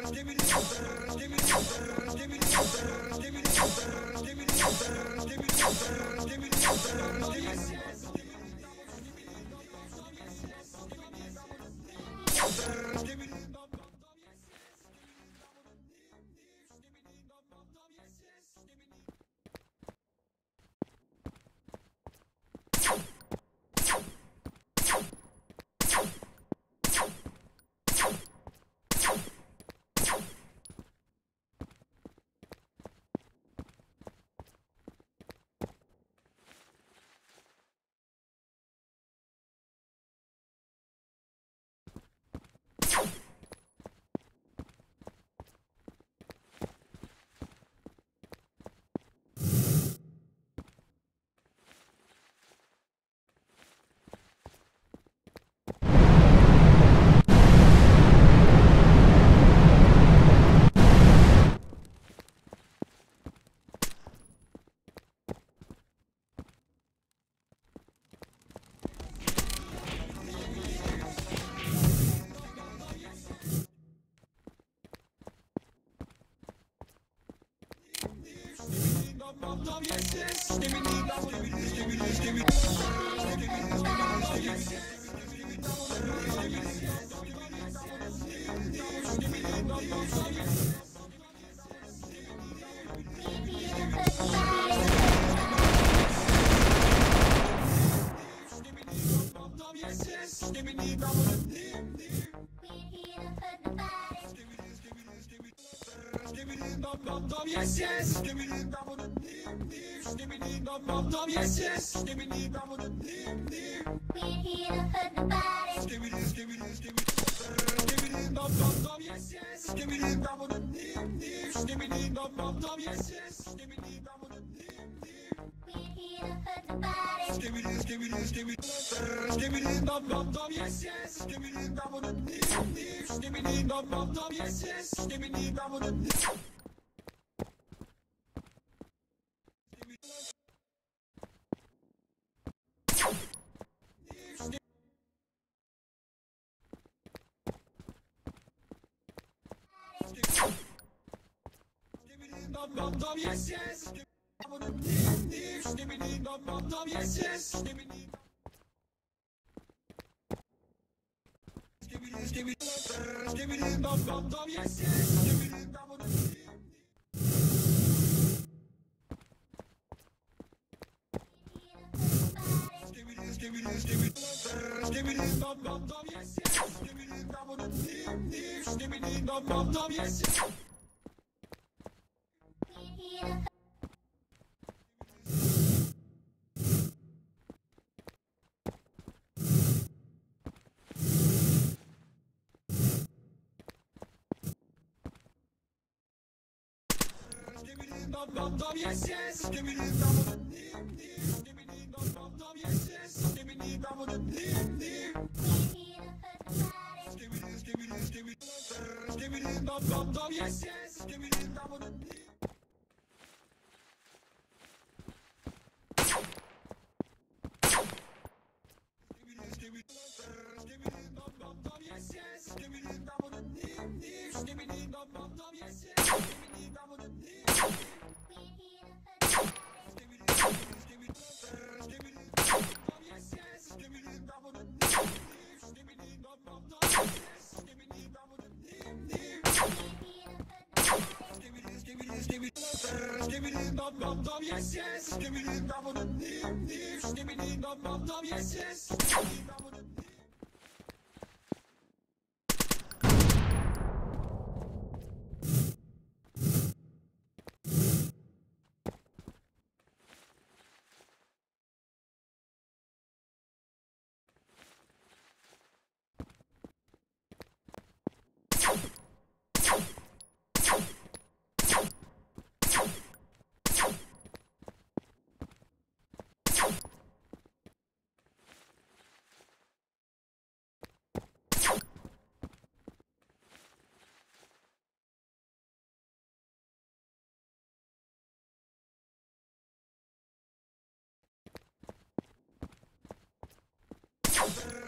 Yes, yes, give me the double the give me the double yes, yes, give me the double the We're here to hurt nobody. give me this, give me this, give me give me the double yes, yes, give me the double the give me the double yes, yes, give me the double the We're here to hurt nobody. give me this, give me this, give me give me the double yes, yes, give me the double the give me the double yes, yes, give me the double the yes, yes, give me the double yes, yes, give me give me the double yes, yes, give me the double give me this, give me this, give me give me the double yes, yes, give me the double give me the double yes, yes. We're here to hurt. Yes, yes, give me the double give me the double yes, yes, give me the double We're here to hurt nobody. give me this, give me this, give me give me the double yes, yes, give me the double give me this, give me give me the double yes, yes, give me the double give me the double yes, yes, give me the double We're here to hurt nobody. give me this, give me give me the double yes, yes, give me the double give me the double yes, give me the double We're here to hurt nobody. give me this, give me this, give me give me the double yes, yes, give me the double give me the double yes, yes, give me the double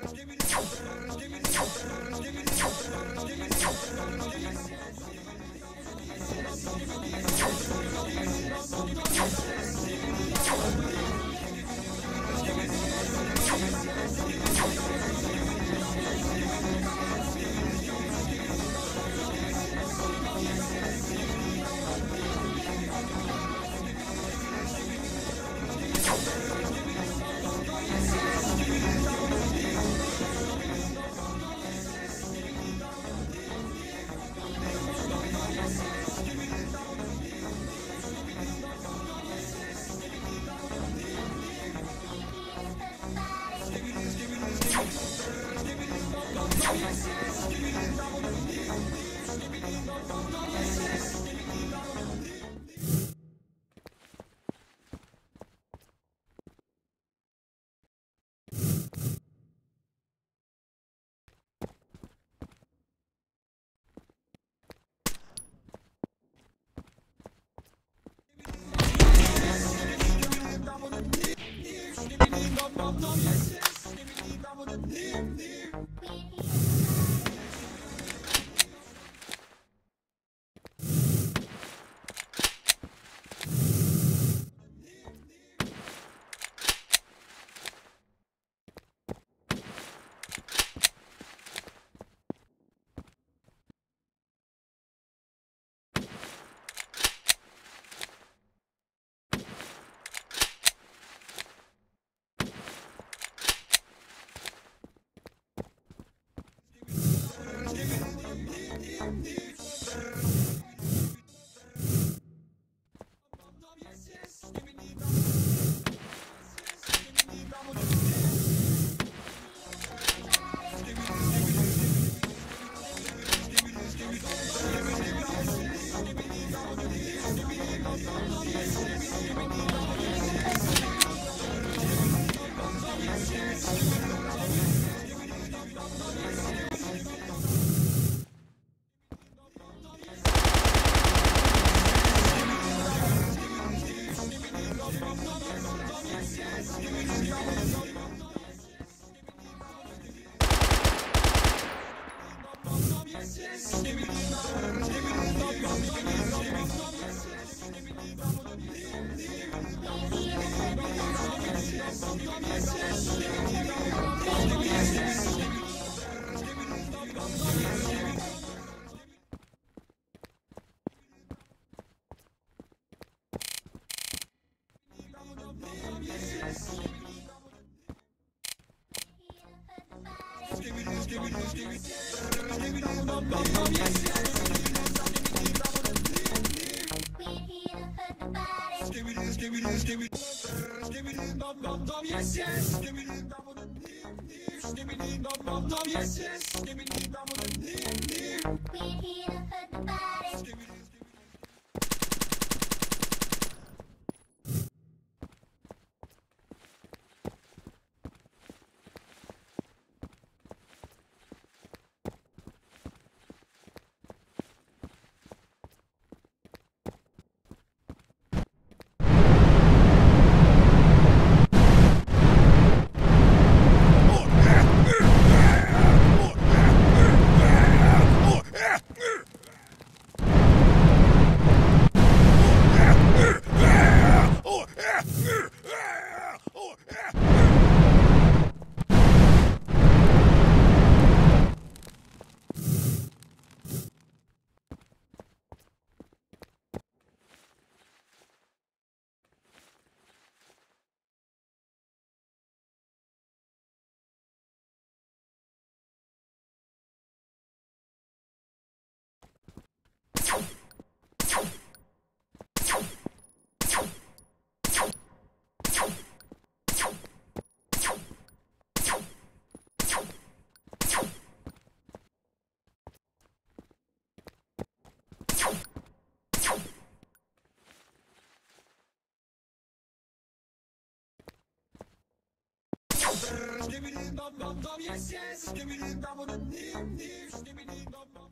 Skibidi dum dum dum, yes yes. Skibidi dum dum dim dim. Skibidi dum dum.